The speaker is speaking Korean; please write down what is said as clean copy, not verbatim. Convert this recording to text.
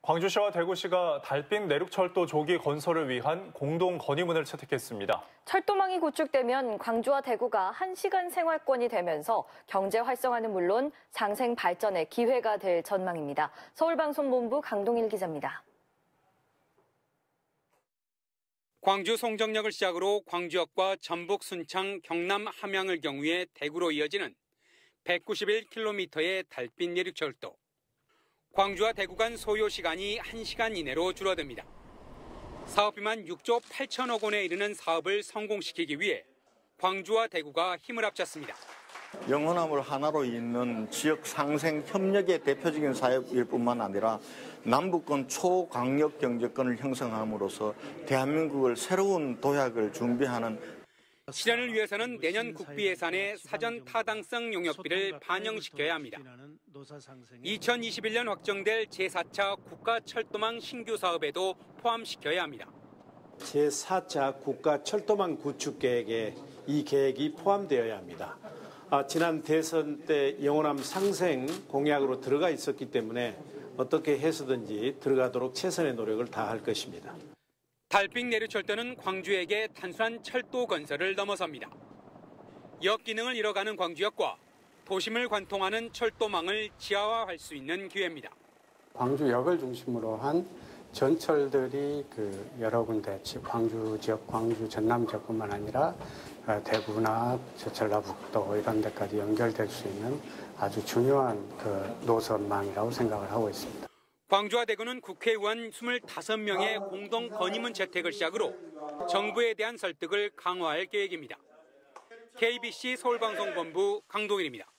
광주시와 대구시가 달빛 내륙철도 조기 건설을 위한 공동 건의문을 채택했습니다. 철도망이 구축되면 광주와 대구가 1시간 생활권이 되면서 경제 활성화는 물론 상생 발전의 기회가 될 전망입니다. 서울방송본부 강동일 기자입니다. 광주 송정역을 시작으로 광주역과 전북 순창, 경남 함양을 경유해 대구로 이어지는 191km의 달빛 내륙철도. 광주와 대구 간 소요 시간이 1시간 이내로 줄어듭니다. 사업비만 6조 8천억 원에 이르는 사업을 성공시키기 위해 광주와 대구가 힘을 합쳤습니다. 영원함을 하나로 잇는 지역 상생 협력의 대표적인 사업일 뿐만 아니라 남북권 초강력 경제권을 형성함으로써 대한민국을 새로운 도약을 준비하는 실현을 위해서는 내년 국비 예산에 사전 타당성 용역비를 반영시켜야 합니다. 2021년 확정될 제4차 국가철도망 신규 사업에도 포함시켜야 합니다. 제4차 국가철도망 구축 계획에 이 계획이 포함되어야 합니다. 지난 대선 때 영원함 상생 공약으로 들어가 있었기 때문에 어떻게 해서든지 들어가도록 최선의 노력을 다할 것입니다. 달빛 내륙철도는 광주에게 단순한 철도 건설을 넘어섭니다. 역 기능을 잃어가는 광주역과 도심을 관통하는 철도망을 지하화할 수 있는 기회입니다. 광주역을 중심으로 한 전철들이 여러 군데, 광주 지역, 광주 전남 지역뿐만 아니라 대구나 전라북도 이런 데까지 연결될 수 있는 아주 중요한 노선망이라고 생각을 하고 있습니다. 광주와 대구는 국회의원 25명의 공동 건의문 채택을 시작으로 정부에 대한 설득을 강화할 계획입니다. KBC 서울방송본부 강동일입니다.